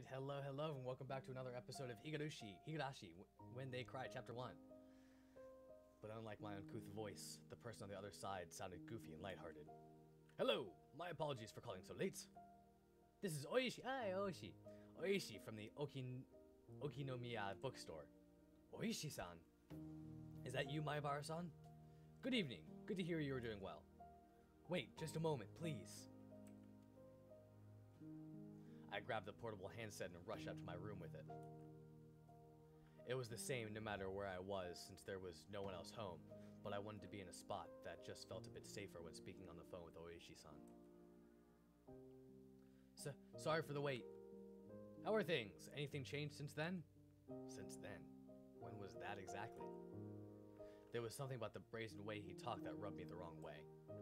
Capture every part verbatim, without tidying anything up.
hello, hello, and welcome back to another episode of Higurashi, Higurashi When They Cry, Chapter one. But unlike my uncouth voice, the person on the other side sounded goofy and lighthearted. Hello, my apologies for calling so late. This is Oishi, hi Oishi, Oishi from the Okin, Okinomiya bookstore. Oishi-san, is that you, Maibara-san? Good evening, good to hear you are doing well. Wait, just a moment, please. I grabbed the portable handset and rushed up to my room with it. It was the same no matter where I was since there was no one else home, but I wanted to be in a spot that just felt a bit safer when speaking on the phone with Oishi-san. So, sorry for the wait. How are things? Anything changed since then? Since then? When was that exactly? There was something about the brazen way he talked that rubbed me the wrong way.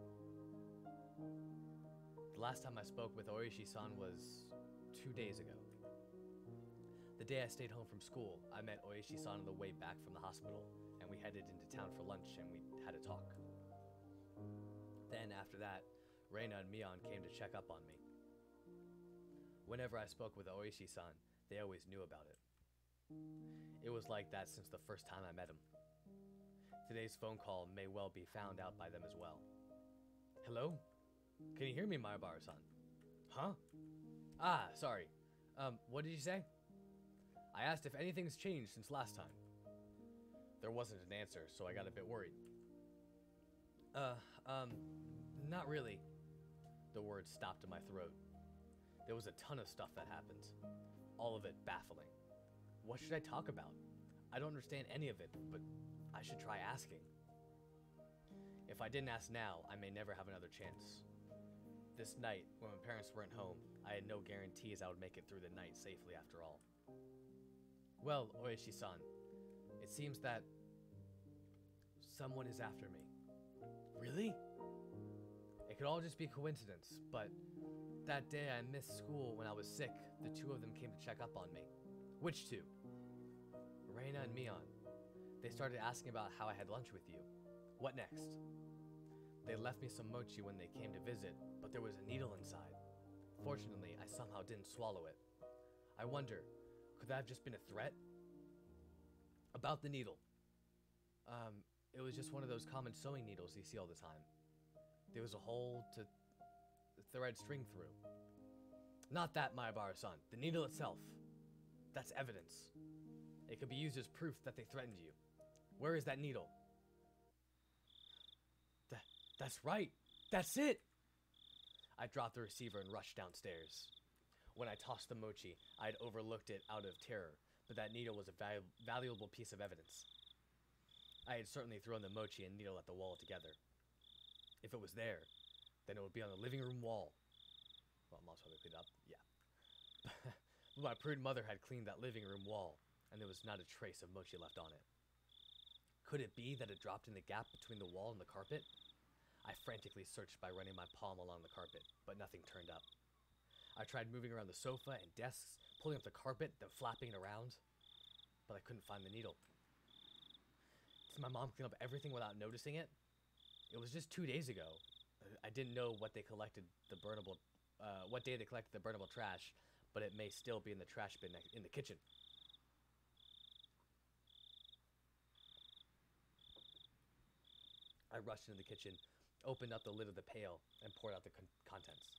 The last time I spoke with Oishi-san was two days ago. The day I stayed home from school, I met Oishi-san on the way back from the hospital, and we headed into town for lunch and we had a talk. Then after that, Reina and Mion came to check up on me. Whenever I spoke with Oishi-san, they always knew about it. It was like that since the first time I met him. Today's phone call may well be found out by them as well. Hello? Can you hear me, Maibara-san? Huh? Ah, sorry. Um, what did you say? I asked if anything's changed since last time. There wasn't an answer, so I got a bit worried. Uh, um, not really. The words stopped in my throat. There was a ton of stuff that happened. All of it baffling. What should I talk about? I don't understand any of it, but I should try asking. If I didn't ask now, I may never have another chance. This night, when my parents weren't home, I had no guarantees I would make it through the night safely after all. Well, Oishi-san, it seems that someone is after me. Really? It could all just be coincidence, but that day I missed school when I was sick, the two of them came to check up on me. Which two? Reina and Mion. They started asking about how I had lunch with you. What next? They left me some mochi when they came to visit, but there was a needle inside. Fortunately, I somehow didn't swallow it. I wonder, could that have just been a threat? About the needle. Um, it was just one of those common sewing needles you see all the time. There was a hole to thread string through. Not that, Maibara-san. The needle itself. That's evidence. It could be used as proof that they threatened you. Where is that needle? Th- that's right. That's it! I dropped the receiver and rushed downstairs. When I tossed the mochi, I had overlooked it out of terror, but that needle was a valu- valuable piece of evidence. I had certainly thrown the mochi and needle at the wall together. If it was there, then it would be on the living room wall. Well, Mom's probably cleaned it up, yeah. But my prudent mother had cleaned that living room wall, and there was not a trace of mochi left on it. Could it be that it dropped in the gap between the wall and the carpet? I frantically searched by running my palm along the carpet, but nothing turned up. I tried moving around the sofa and desks, pulling up the carpet, then flapping it around, but I couldn't find the needle. Did my mom clean up everything without noticing it? It was just two days ago. I didn't know what they collected the burnable, uh, what day they collected the burnable trash, but it may still be in the trash bin in the kitchen. I rushed into the kitchen, opened up the lid of the pail, and poured out the con- contents.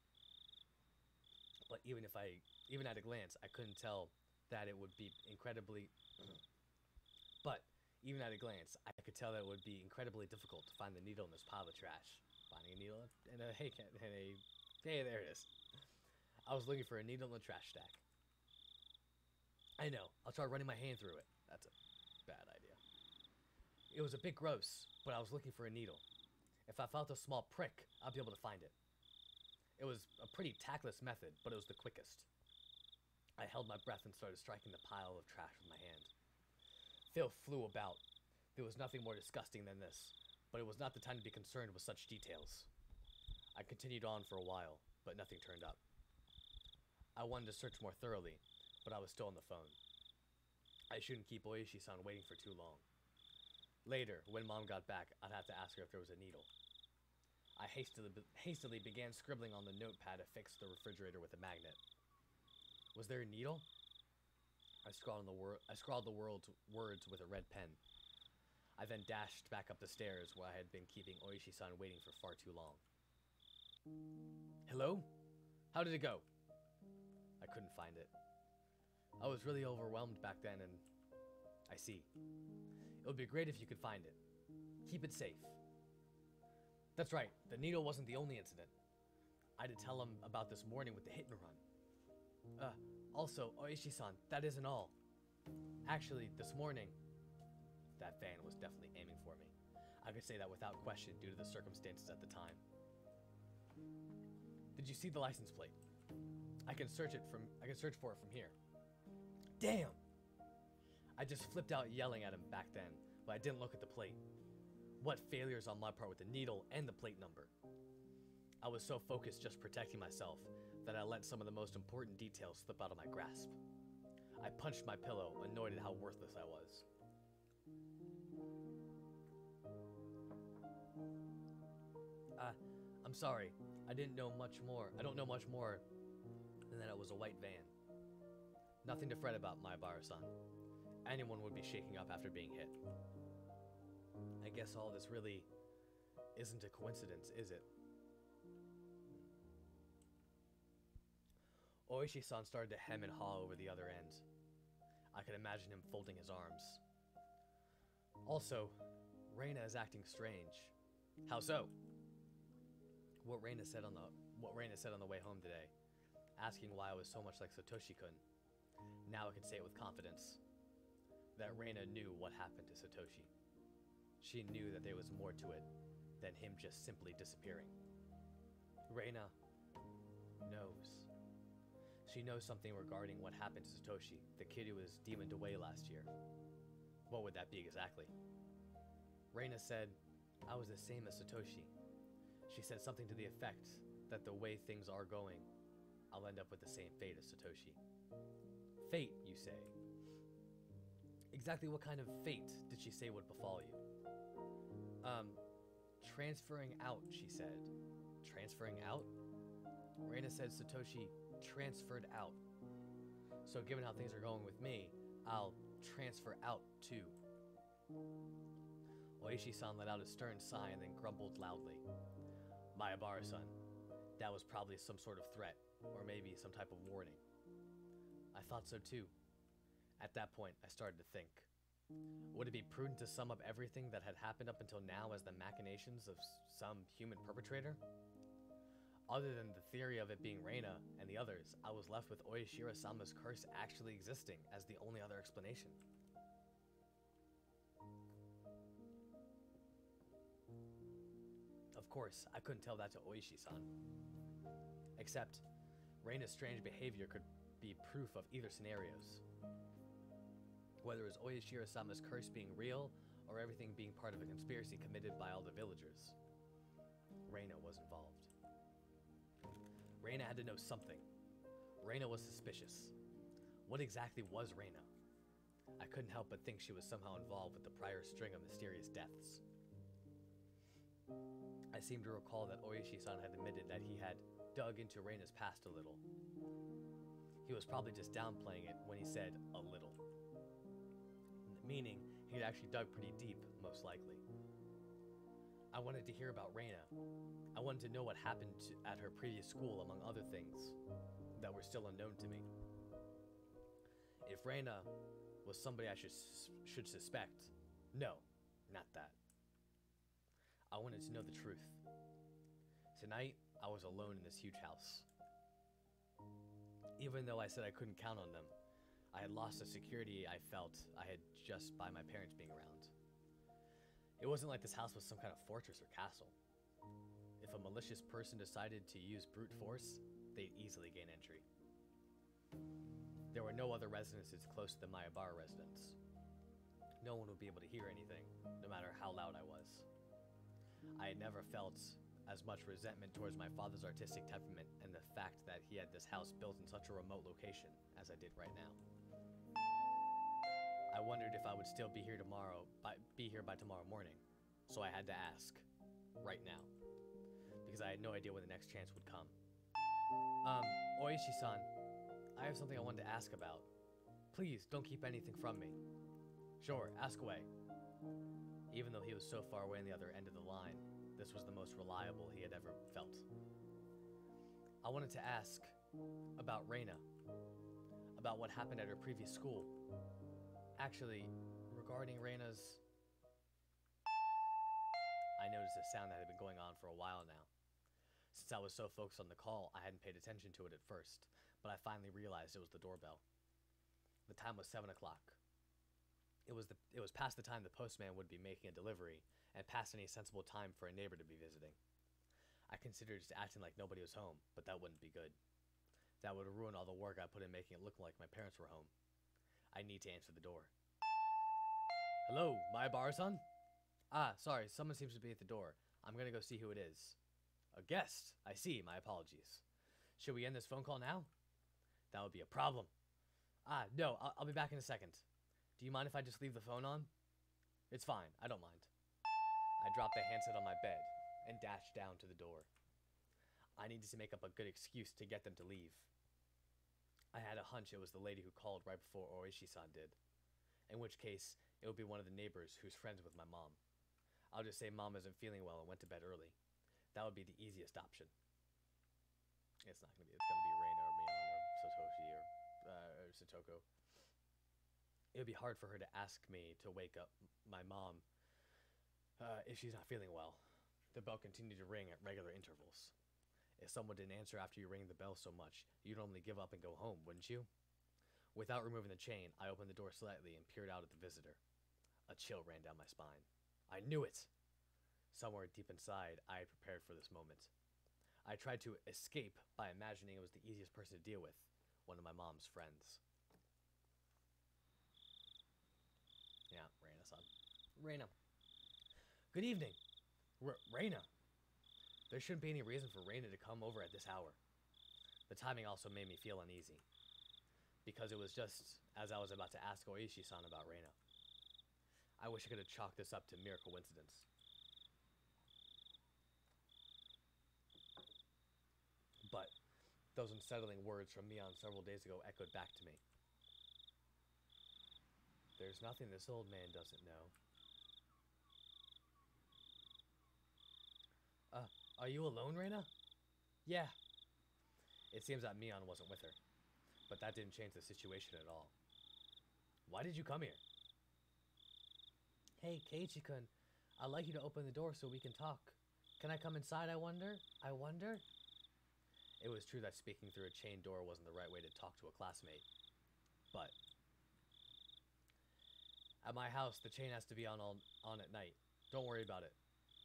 But even if I, even at a glance, I couldn't tell that it would be incredibly, but even at a glance, I could tell that it would be incredibly difficult to find the needle in this pile of trash. Finding a needle in a, hey, and a, hey, there it is. I was looking for a needle in the trash stack. I know, I'll try running my hand through it. That's a bad idea. It was a bit gross, but I was looking for a needle. If I felt a small prick, I'd be able to find it. It was a pretty tactless method, but it was the quickest. I held my breath and started striking the pile of trash with my hand. Filth flew about. There was nothing more disgusting than this, but it was not the time to be concerned with such details. I continued on for a while, but nothing turned up. I wanted to search more thoroughly, but I was still on the phone. I shouldn't keep Oishi-san waiting for too long. Later, when Mom got back, I'd have to ask her if there was a needle. I hastily, hastily began scribbling on the notepad affixed to the refrigerator with a magnet. Was there a needle? I scrawled the wor- I scrawled the world's words with a red pen. I then dashed back up the stairs where I had been keeping Oishi-san waiting for far too long. Hello? How did it go? I couldn't find it. I was really overwhelmed back then, and I see. It would be great if you could find it. Keep it safe. That's right, the needle wasn't the only incident. I had to tell him about this morning with the hit and run. Uh, also, Oishi-san, that isn't all. Actually, this morning, that van was definitely aiming for me. I could say that without question due to the circumstances at the time. Did you see the license plate? I can search it from I can search for it from here. Damn! I just flipped out yelling at him back then, but I didn't look at the plate. What failures on my part with the needle and the plate number. I was so focused just protecting myself that I let some of the most important details slip out of my grasp. I punched my pillow, annoyed at how worthless I was. Uh, I'm sorry. I didn't know much more. I don't know much more than that it was a white van. Nothing to fret about, Maebara-san. Anyone would be shaking up after being hit. I guess all this really isn't a coincidence, is it? Oishi-san started to hem and haw over the other end. I could imagine him folding his arms. Also, Reina is acting strange. How so? What Reina said on the what Reina said on the way home today, asking why I was so much like Satoshi-kun. Now I can say it with confidence. That Reina knew what happened to Satoshi. She knew that there was more to it than him just simply disappearing. Reina knows. She knows something regarding what happened to Satoshi, the kid who was demoned away last year. What would that be exactly? Reina said, I was the same as Satoshi. She said something to the effect that the way things are going, I'll end up with the same fate as Satoshi. Fate, you say? Exactly what kind of fate did she say would befall you? Um, transferring out, she said. Transferring out? Reina said Satoshi transferred out. So given how things are going with me, I'll transfer out too. Oishi-san let out a stern sigh and then grumbled loudly. Maebara-san, that was probably some sort of threat, or maybe some type of warning. I thought so too. At that point, I started to think. Would it be prudent to sum up everything that had happened up until now as the machinations of some human perpetrator? Other than the theory of it being Reina and the others, I was left with Oishiro-sama's curse actually existing as the only other explanation. Of course, I couldn't tell that to Oishi-san. Except, Reina's strange behavior could be proof of either scenarios. Whether it was Oishiro-sama's curse being real, or everything being part of a conspiracy committed by all the villagers. Reina was involved. Reina had to know something. Reina was suspicious. What exactly was Reina? I couldn't help but think she was somehow involved with the prior string of mysterious deaths. I seem to recall that Oishi-san had admitted that he had dug into Reina's past a little. He was probably just downplaying it when he said a little. Meaning, he had actually dug pretty deep, most likely. I wanted to hear about Reina. I wanted to know what happened to, at her previous school, among other things that were still unknown to me. If Reina was somebody I should, should suspect, no, not that. I wanted to know the truth. Tonight, I was alone in this huge house. Even though I said I couldn't count on them, I had lost the security I felt I had just by my parents being around. It wasn't like this house was some kind of fortress or castle. If a malicious person decided to use brute force, they'd easily gain entry. There were no other residences close to the Maebara residence. No one would be able to hear anything, no matter how loud I was. I had never felt as much resentment towards my father's artistic temperament and the fact that he had this house built in such a remote location as I did right now. I wondered if I would still be here tomorrow, by, be here by tomorrow morning, so I had to ask, right now, because I had no idea when the next chance would come. Um, Oishi-san, I have something I wanted to ask about. Please, don't keep anything from me. Sure, ask away. Even though he was so far away on the other end of the line, this was the most reliable he had ever felt. I wanted to ask about Reina, about what happened at her previous school. Actually, regarding Reina's... I noticed a sound that had been going on for a while now. Since I was so focused on the call, I hadn't paid attention to it at first, but I finally realized it was the doorbell. The time was seven o'clock. It was the it was past the time the postman would be making a delivery, and past any sensible time for a neighbor to be visiting. I considered just acting like nobody was home, but that wouldn't be good. That would ruin all the work I put in making it look like my parents were home. I need to answer the door. Hello, Mayabara-san? Ah, sorry, someone seems to be at the door. I'm gonna go see who it is. A guest? I see, my apologies. Should we end this phone call now? That would be a problem. Ah, no, I'll, I'll be back in a second. Do you mind if I just leave the phone on? It's fine, I don't mind. I dropped the handset on my bed and dashed down to the door. I needed to make up a good excuse to get them to leave. I had a hunch it was the lady who called right before Oishi-san did. In which case, it would be one of the neighbors who's friends with my mom. I'll just say mom isn't feeling well and went to bed early. That would be the easiest option. It's not gonna be. It's gonna be Reina or Mion or Satoshi or, uh, or Satoko. It would be hard for her to ask me to wake up my mom uh, if she's not feeling well. The bell continued to ring at regular intervals. If someone didn't answer after you ring the bell so much, you'd only give up and go home, wouldn't you? Without removing the chain, I opened the door slightly and peered out at the visitor. A chill ran down my spine. I knew it! Somewhere deep inside, I had prepared for this moment. I tried to escape by imagining it was the easiest person to deal with, one of my mom's friends. Yeah, Reina-san. Reina. Good evening. R Reina. There shouldn't be any reason for Reina to come over at this hour. The timing also made me feel uneasy, because it was just as I was about to ask Oishi-san about Reina. I wish I could have chalked this up to mere coincidence. But those unsettling words from Mion several days ago echoed back to me. There's nothing this old man doesn't know. Uh, are you alone, Reina? Yeah. It seems that Mion wasn't with her, but that didn't change the situation at all. Why did you come here? Hey, Keiichi-kun, I'd like you to open the door so we can talk. Can I come inside, I wonder? I wonder? It was true that speaking through a chained door wasn't the right way to talk to a classmate. But at my house, the chain has to be on all, on at night. Don't worry about it.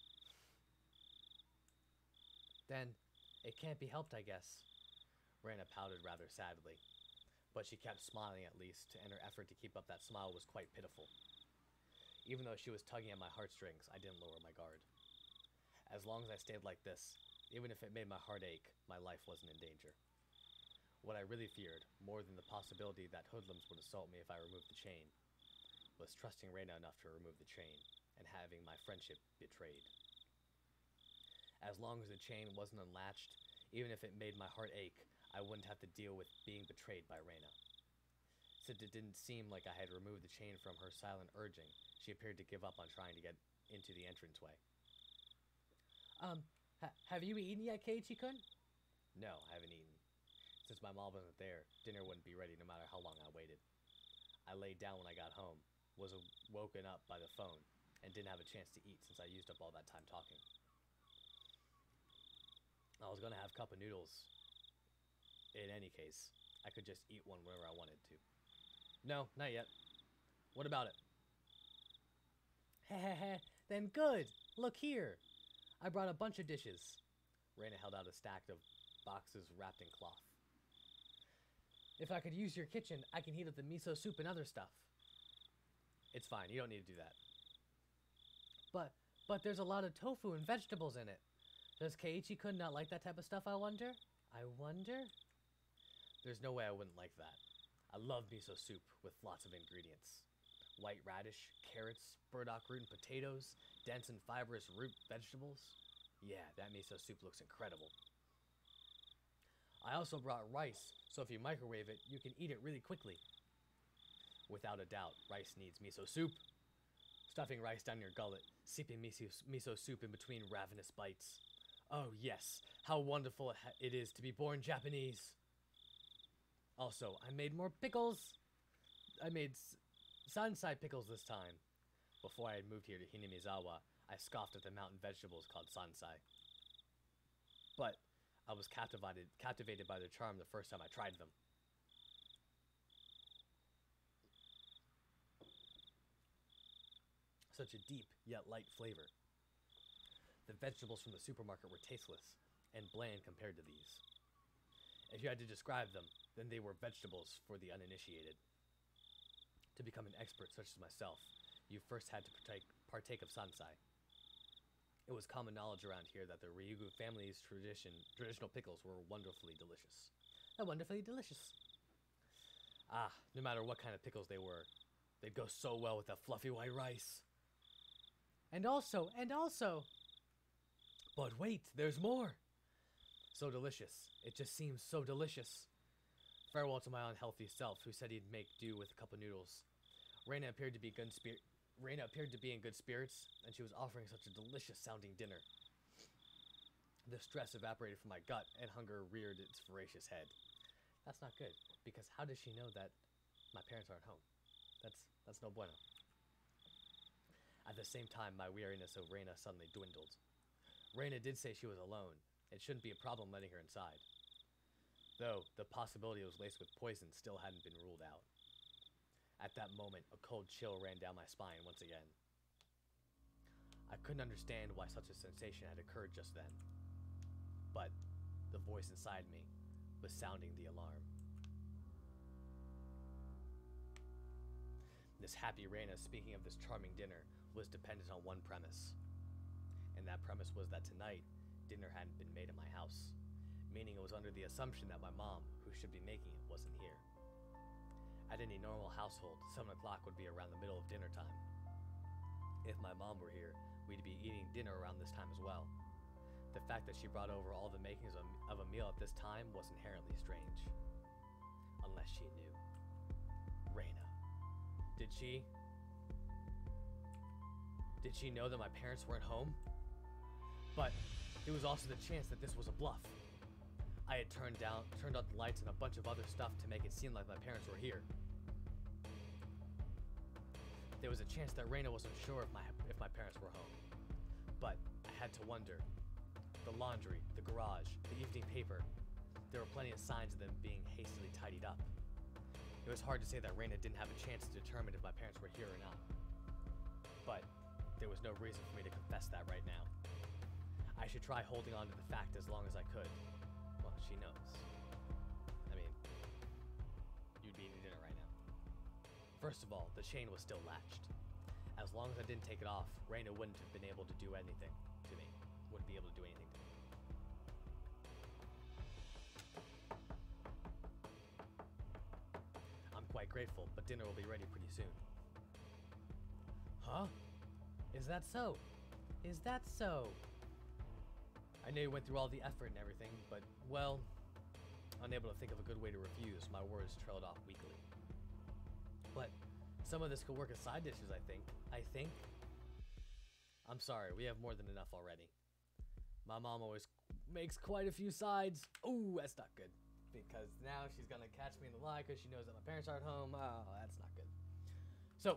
Then, it can't be helped, I guess. Reina pouted rather sadly, but she kept smiling at least, and her effort to keep up that smile was quite pitiful. Even though she was tugging at my heartstrings, I didn't lower my guard. As long as I stayed like this, even if it made my heart ache, my life wasn't in danger. What I really feared, more than the possibility that hoodlums would assault me if I removed the chain, was trusting Reina enough to remove the chain, and having my friendship betrayed. As long as the chain wasn't unlatched, even if it made my heart ache, I wouldn't have to deal with being betrayed by Reina. Since it didn't seem like I had removed the chain from her silent urging, she appeared to give up on trying to get into the entranceway. Um, ha have you eaten yet, Keiichi-kun? No, I haven't eaten. Since my mom wasn't there, dinner wouldn't be ready no matter how long I waited. I laid down when I got home, was woken up by the phone, and didn't have a chance to eat since I used up all that time talking. I was gonna have a cup of noodles. In any case, I could just eat one whenever I wanted to. No, not yet. What about it? Hehehe, then good! Look here! I brought a bunch of dishes. Reina held out a stack of boxes wrapped in cloth. If I could use your kitchen, I can heat up the miso soup and other stuff. It's fine, you don't need to do that. But, but there's a lot of tofu and vegetables in it. Does Keiichi-kun not like that type of stuff, I wonder? I wonder? There's no way I wouldn't like that. I love miso soup with lots of ingredients. White radish, carrots, burdock root and potatoes, dense and fibrous root vegetables. Yeah, that miso soup looks incredible. I also brought rice, so if you microwave it, you can eat it really quickly. Without a doubt, rice needs miso soup. Stuffing rice down your gullet, sipping miso, miso soup in between ravenous bites. Oh yes, how wonderful it, ha- it is to be born Japanese. Also, I made more pickles. I made s- sansai pickles this time. Before I had moved here to Hinamizawa, I scoffed at the mountain vegetables called sansai. But I was captivated, captivated by their charm the first time I tried them. Such a deep, yet light flavor. The vegetables from the supermarket were tasteless and bland compared to these. If you had to describe them, then they were vegetables for the uninitiated. To become an expert such as myself, you first had to partake, partake of sansai. It was common knowledge around here that the Ryugu family's tradition, traditional pickles were wonderfully delicious. They're wonderfully delicious. Ah, no matter what kind of pickles they were, they'd go so well with that fluffy white rice. And also, and also. But wait, there's more. So delicious. It just seems so delicious. Farewell to my unhealthy self, who said he'd make do with a cup of noodles. Reina appeared to be good spirit. Reina appeared to be in good spirits, and she was offering such a delicious-sounding dinner. The stress evaporated from my gut, and hunger reared its voracious head. That's not good, because how does she know that my parents aren't home? That's that's no bueno. At the same time, my weariness of Reina suddenly dwindled. Reina did say she was alone. It shouldn't be a problem letting her inside. Though, the possibility it was laced with poison still hadn't been ruled out. At that moment, a cold chill ran down my spine once again. I couldn't understand why such a sensation had occurred just then. But the voice inside me was sounding the alarm. This happy Reina speaking of this charming dinner was dependent on one premise. And that premise was that tonight, dinner hadn't been made at my house, meaning it was under the assumption that my mom, who should be making it, wasn't here. At any normal household, seven o'clock would be around the middle of dinner time. If my mom were here, we'd be eating dinner around this time as well. The fact that she brought over all the makings of, of a meal at this time was inherently strange. Unless she knew. Reina. Did she? Did she know that my parents weren't home? But there was also the chance that this was a bluff. I had turned down, turned out the lights and a bunch of other stuff to make it seem like my parents were here. There was a chance that Reina wasn't sure if my if my parents were home. But I had to wonder. The laundry, the garage, the evening paper. There were plenty of signs of them being hastily tidied up. It was hard to say that Reina didn't have a chance to determine if my parents were here or not. But there was no reason for me to confess that right now. I should try holding on to the fact as long as I could. Well, she knows. I mean, you'd be eating dinner right now. First of all, the chain was still latched. As long as I didn't take it off, Reina wouldn't have been able to do anything to me. Wouldn't be able to do anything to me. I'm quite grateful, but dinner will be ready pretty soon. Huh? Is that so? Is that so? I know you went through all the effort and everything, but, well, unable to think of a good way to refuse, my words trailed off weakly. But some of this could work as side dishes, I think. I think? I'm sorry, we have more than enough already. My mom always makes quite a few sides. Ooh, that's not good. Because now she's gonna catch me in the lie because she knows that my parents aren't home. Oh, that's not good. So,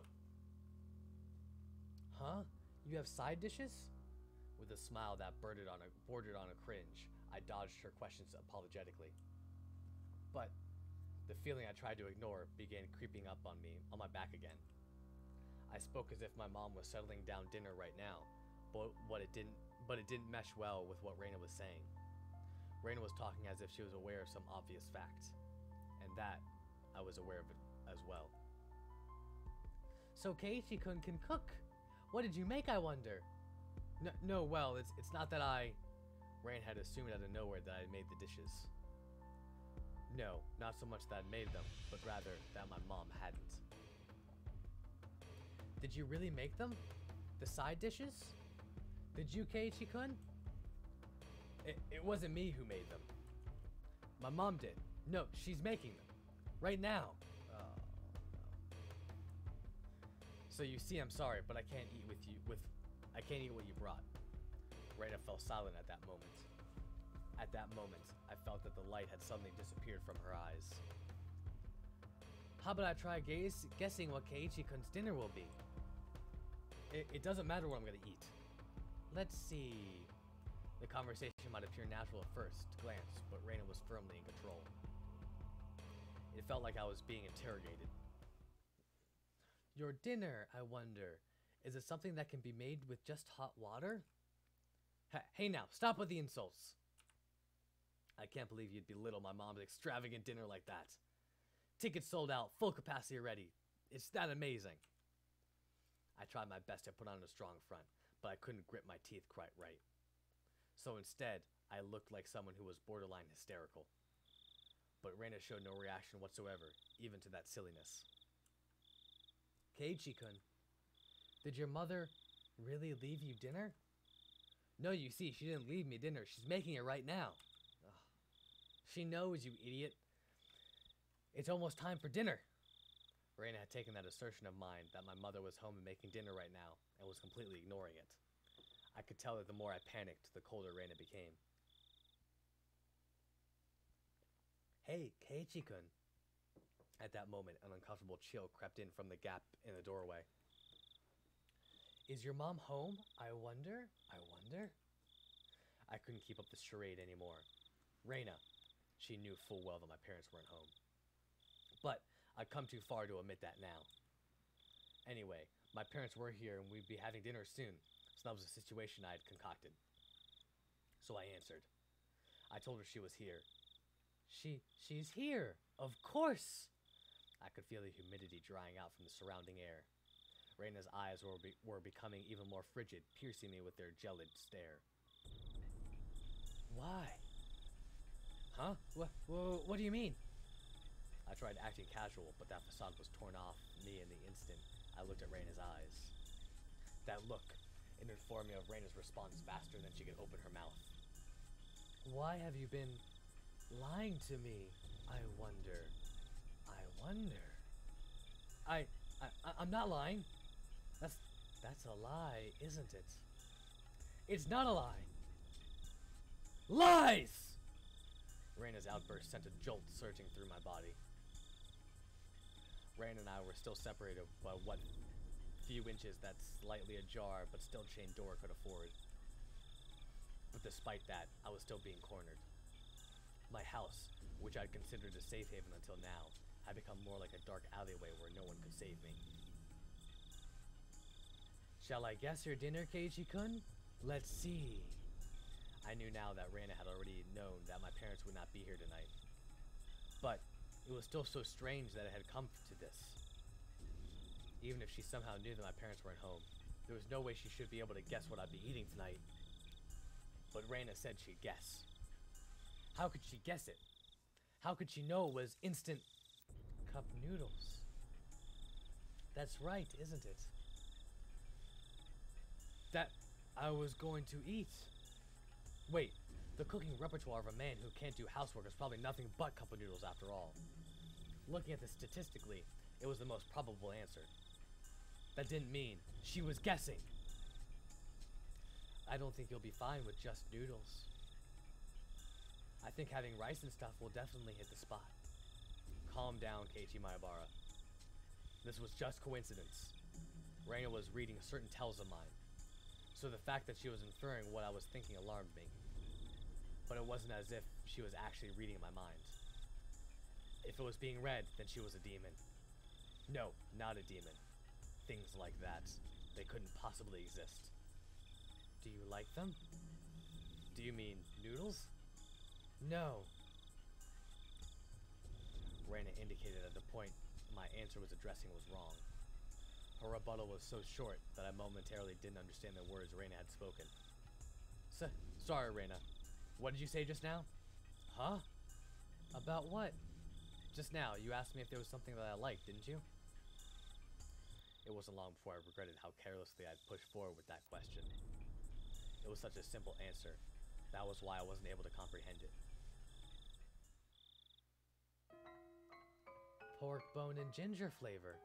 huh? You have side dishes? With a smile that bordered on a, bordered on a cringe, I dodged her questions apologetically. But the feeling I tried to ignore began creeping up on me, on my back again. I spoke as if my mom was settling down dinner right now, but what it didn't, but it didn't mesh well with what Reina was saying. Reina was talking as if she was aware of some obvious fact, and that I was aware of it as well. So Keiichi-kun can cook. What did you make, I wonder? No, no, well, it's it's not that I... Rain had assumed out of nowhere that I had made the dishes. No, not so much that I made them, but rather that my mom hadn't. Did you really make them? The side dishes? Did you, Keiichi-kun? It, it wasn't me who made them. My mom did. No, she's making them. Right now. Oh, no. So you see, I'm sorry, but I can't eat with you, with, I can't eat what you brought. Raina fell silent at that moment. At that moment, I felt that the light had suddenly disappeared from her eyes. How about I try gaze, guessing what Keiichi-kun's dinner will be? It, it doesn't matter what I'm gonna eat. Let's see. The conversation might appear natural at first glance, but Raina was firmly in control. It felt like I was being interrogated. Your dinner, I wonder. Is it something that can be made with just hot water? Ha hey now, stop with the insults. I can't believe you'd belittle my mom's extravagant dinner like that. Tickets sold out, full capacity already. It's that amazing. I tried my best to put on a strong front, but I couldn't grip my teeth quite right. So instead, I looked like someone who was borderline hysterical. But Raina showed no reaction whatsoever, even to that silliness. Keiichi-kun, did your mother really leave you dinner? No, you see, she didn't leave me dinner. She's making it right now. Ugh. She knows, you idiot. It's almost time for dinner. Raina had taken that assertion of mine that my mother was home and making dinner right now, and was completely ignoring it. I could tell that the more I panicked, the colder Raina became. Hey, Keiichi-kun. At that moment, an uncomfortable chill crept in from the gap in the doorway. Is your mom home? I wonder? I wonder? I couldn't keep up the charade anymore. Raina. She knew full well that my parents weren't home. But I'd come too far to admit that now. Anyway, my parents were here and we'd be having dinner soon, so that was a situation I had concocted. So I answered. I told her she was here. She, she's here, of course! I could feel the humidity drying out from the surrounding air. Raina's eyes were, be were becoming even more frigid, piercing me with their gelid stare. Why? Huh? What, what, what do you mean? I tried acting casual, but that facade was torn off me in the instant I looked at Raina's eyes. That look, it informed me of Raina's response faster than she could open her mouth. Why have you been lying to me? I wonder. I wonder. I, I, I'm not lying. That's, that's a lie, isn't it? It's not a lie. Lies! Raina's outburst sent a jolt surging through my body. Raina and I were still separated by what few inches that slightly ajar but still chained door could afford. But despite that, I was still being cornered. My house, which I'd considered a safe haven until now, had become more like a dark alleyway where no one could save me. Shall I guess your dinner, Keiichi-kun? Let's see. I knew now that Raina had already known that my parents would not be here tonight. But it was still so strange that it had come to this. Even if she somehow knew that my parents weren't home, there was no way she should be able to guess what I'd be eating tonight. But Raina said she'd guess. How could she guess it? How could she know it was instant cup noodles? That's right, isn't it? That I was going to eat. Wait, the cooking repertoire of a man who can't do housework is probably nothing but cup of noodles after all. Looking at this statistically, it was the most probable answer. That didn't mean she was guessing. I don't think you'll be fine with just noodles. I think having rice and stuff will definitely hit the spot. Calm down, Keiichi Maebara. This was just coincidence. Raina was reading certain tells of mine, so the fact that she was inferring what I was thinking alarmed me. But it wasn't as if she was actually reading my mind. If it was being read, then she was a demon. No, not a demon. Things like that, they couldn't possibly exist. Do you like them? Do you mean noodles? No. Raina indicated that the point my answer was addressing was wrong. Her rebuttal was so short that I momentarily didn't understand the words Raina had spoken. S sorry, Raina. What did you say just now? Huh? About what? Just now, you asked me if there was something that I liked, didn't you? It wasn't long before I regretted how carelessly I'd pushed forward with that question. It was such a simple answer. That was why I wasn't able to comprehend it. Pork bone and ginger flavor.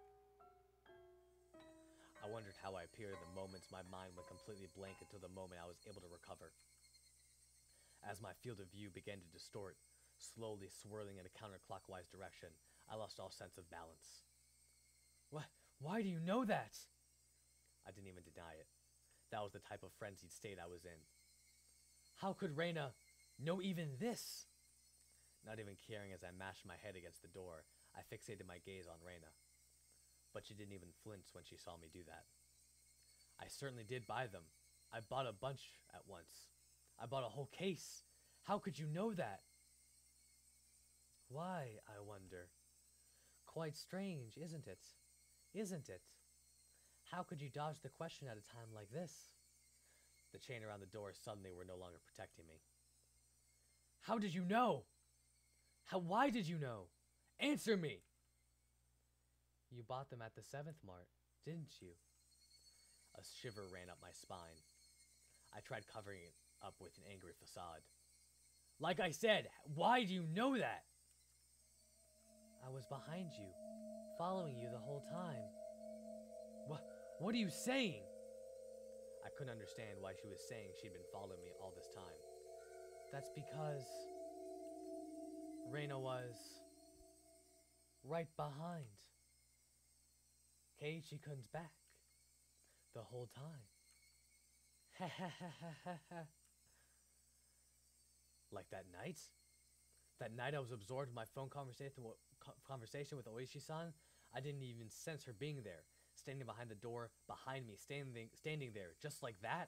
I wondered how I appeared in the moments my mind went completely blank until the moment I was able to recover. As my field of view began to distort, slowly swirling in a counterclockwise direction, I lost all sense of balance. What? Why do you know that? I didn't even deny it. That was the type of frenzied state I was in. How could Reina know even this? Not even caring as I mashed my head against the door, I fixated my gaze on Reina. But she didn't even flinch when she saw me do that. I certainly did buy them. I bought a bunch at once. I bought a whole case. How could you know that? Why, I wonder. Quite strange, isn't it? Isn't it? How could you dodge the question at a time like this? The chain around the door suddenly were no longer protecting me. How did you know? How? Why did you know? Answer me! You bought them at the seventh Mart, didn't you? A shiver ran up my spine. I tried covering it up with an angry facade. Like I said, why do you know that? I was behind you, following you the whole time. What? What are you saying? I couldn't understand why she was saying she'd been following me all this time. That's because Reina was right behind. Keiichi-kun's back the whole time. Ha ha ha ha ha ha. Like that night? That night I was absorbed in my phone conversation conversation with Oishi-san. I didn't even sense her being there, standing behind the door, behind me, standing standing there, just like that.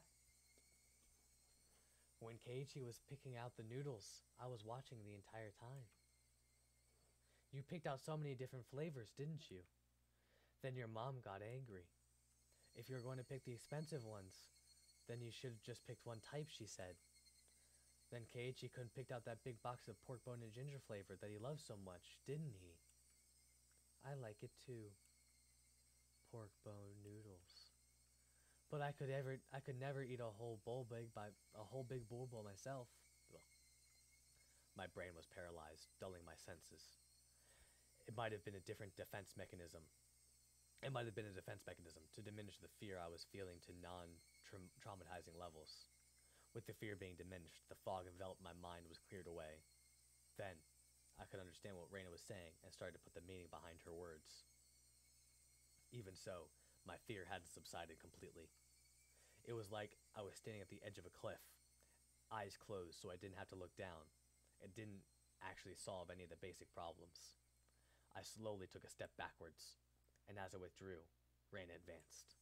When Keiichi was picking out the noodles, I was watching the entire time. You picked out so many different flavors, didn't you? Then your mom got angry. If you're going to pick the expensive ones, then you should have just picked one type, she said. Then Keiichi-kun picked out that big box of pork bone and ginger flavor that he loves so much, didn't he? I like it too. Pork bone noodles. But I could ever I could never eat a whole bowl big by a whole big bowl by myself. Ugh. My brain was paralyzed, dulling my senses. It might have been a different defense mechanism. It might have been a defense mechanism to diminish the fear I was feeling to non-traumatizing levels. With the fear being diminished, the fog enveloped my mind was cleared away. Then, I could understand what Reina was saying and started to put the meaning behind her words. Even so, my fear hadn't subsided completely. It was like I was standing at the edge of a cliff, eyes closed so I didn't have to look down. It didn't actually solve any of the basic problems. I slowly took a step backwards, and as I withdrew, Reina advanced.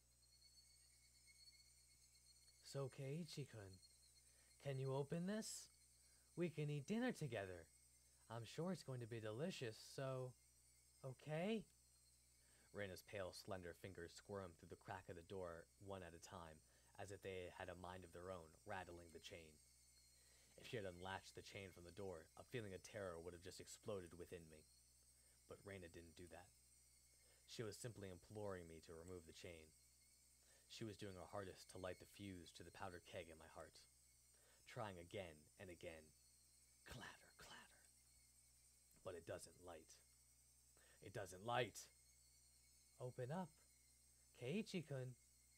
So Keiichi-kun, can you open this? We can eat dinner together. I'm sure it's going to be delicious, so... okay? Reina's pale, slender fingers squirmed through the crack of the door one at a time, as if they had a mind of their own, rattling the chain. If she had unlatched the chain from the door, a feeling of terror would have just exploded within me. But Reina didn't do that. She was simply imploring me to remove the chain. She was doing her hardest to light the fuse to the powder keg in my heart. Trying again and again. Clatter, clatter. But it doesn't light. It doesn't light. Open up. Keiichi-kun.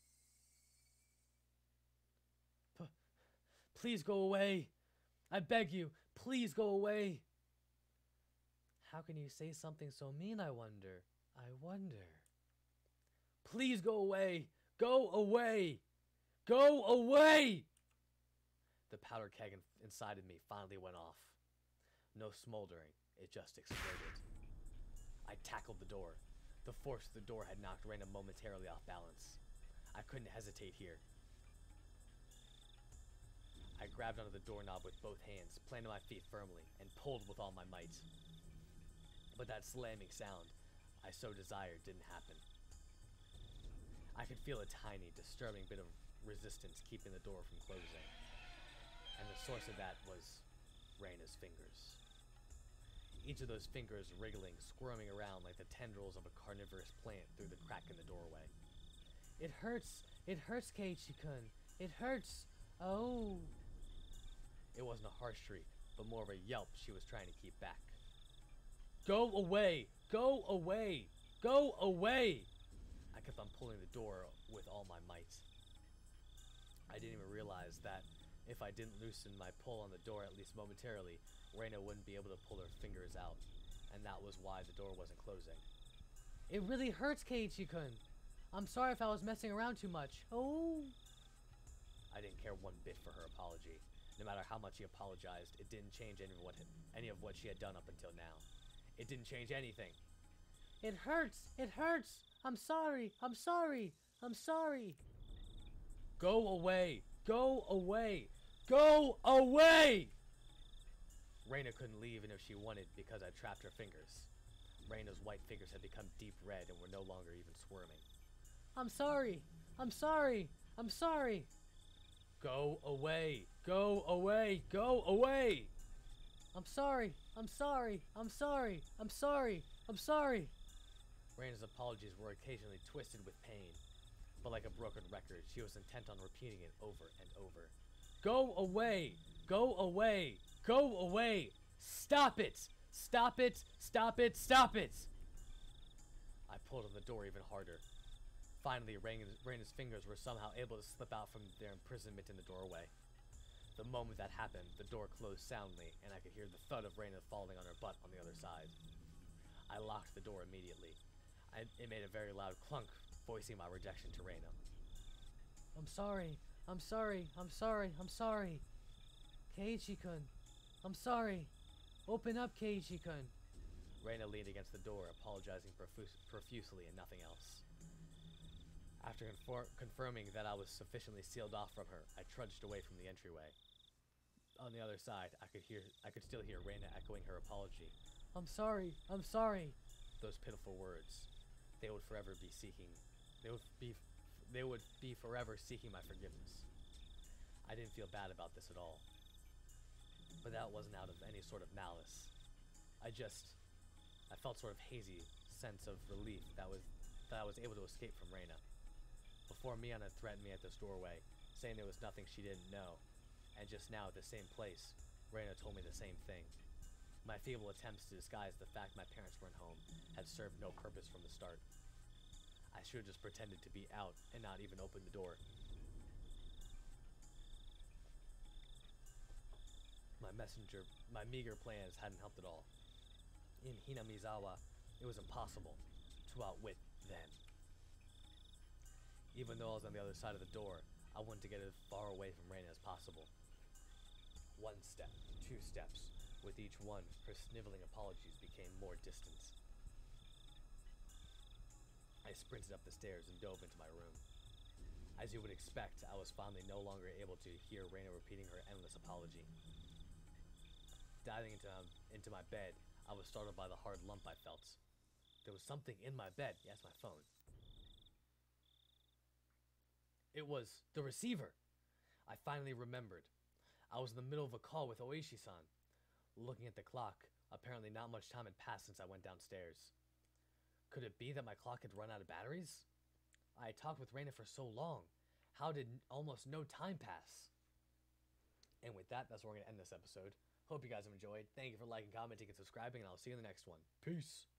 P- please go away. I beg you, please go away. How can you say something so mean, I wonder? I wonder. Please go away. Go away. Go away. The powder keg in inside of me finally went off. No smoldering, it just exploded. I tackled the door. The force of the door had knocked Reina momentarily off balance. I couldn't hesitate here. I grabbed onto the doorknob with both hands, planted my feet firmly, and pulled with all my might. But that slamming sound I so desired didn't happen. I could feel a tiny, disturbing bit of resistance keeping the door from closing. And the source of that was Reina's fingers. Each of those fingers wriggling, squirming around like the tendrils of a carnivorous plant through the crack in the doorway. It hurts! It hurts, Keiichi-kun! It hurts! Oh! It wasn't a harsh shriek, but more of a yelp she was trying to keep back. Go away! Go away! Go away! I kept on pulling the door with all my might. I didn't even realize that if I didn't loosen my pull on the door at least momentarily, Reina wouldn't be able to pull her fingers out, and that was why the door wasn't closing. It really hurts, Keiichi-kun. I'm sorry if I was messing around too much. Oh. I didn't care one bit for her apology. No matter how much she apologized, it didn't change any of what any of what she had done up until now. It didn't change anything. It hurts. It hurts. I'm sorry. I'm sorry. I'm sorry. Go away. Go away. Go away! Reina couldn't leave even if she wanted because I trapped her fingers. Reina's white fingers had become deep red and were no longer even squirming. I'm sorry. I'm sorry. I'm sorry. Go away. Go away. Go away. I'm sorry. I'm sorry. I'm sorry. I'm sorry. I'm sorry. Reina's apologies were occasionally twisted with pain, but like a broken record, she was intent on repeating it over and over. Go away. Go away. Go away. Stop it. Stop it. Stop it. Stop it. I pulled on the door even harder. Finally, Reina's, Reina's fingers were somehow able to slip out from their imprisonment in the doorway. The moment that happened, the door closed soundly, and I could hear the thud of Reina falling on her butt on the other side. I locked the door immediately. I, it made a very loud clunk, voicing my rejection to Reina. I'm sorry. I'm sorry. I'm sorry. I'm sorry. Keiichi-kun. I'm sorry. Open up, Keiichi-kun. Reina leaned against the door, apologizing profus profusely and nothing else. After confirming that I was sufficiently sealed off from her, I trudged away from the entryway. On the other side, I could hear, I could still hear Reina echoing her apology. I'm sorry. I'm sorry. Those pitiful words. They would forever be seeking. They would be. They would be forever seeking my forgiveness. I didn't feel bad about this at all. But that wasn't out of any sort of malice. I just, I felt sort of hazy sense of relief that was that I was able to escape from Reina. Before Miyana threatened me at this doorway, saying there was nothing she didn't know, and just now at the same place, Reina told me the same thing. My feeble attempts to disguise the fact my parents weren't home had served no purpose from the start. I should have just pretended to be out and not even opened the door. My messenger, my meager plans hadn't helped at all. In Hinamizawa, it was impossible to outwit them. Even though I was on the other side of the door, I wanted to get as far away from Reina as possible. One step, two steps. With each one, her sniveling apologies became more distant. I sprinted up the stairs and dove into my room. As you would expect, I was finally no longer able to hear Reina repeating her endless apology. Diving into, um, into my bed, I was startled by the hard lump I felt. There was something in my bed. Yes, my phone. It was the receiver. I finally remembered. I was in the middle of a call with Oishi-san. Looking at the clock, apparently not much time had passed since I went downstairs. Could it be that my clock had run out of batteries? I had talked with Reina for so long. How did almost no time pass? And with that, that's where we're going to end this episode. Hope you guys have enjoyed. Thank you for liking, commenting, and subscribing, and I'll see you in the next one. Peace.